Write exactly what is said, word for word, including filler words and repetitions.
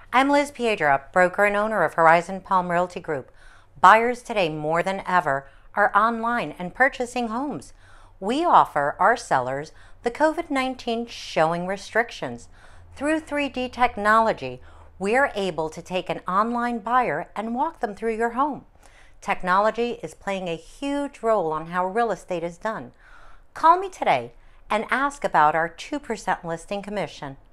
I'm Liz Piedra, broker and owner of Horizon Palm Realty Group. Buyers today more than ever are online and purchasing homes. We offer our sellers the COVID nineteen showing restrictions. Through three D technology, we're able to take an online buyer and walk them through your home. Technology is playing a huge role on how real estate is done. Call me today and ask about our two percent listing commission.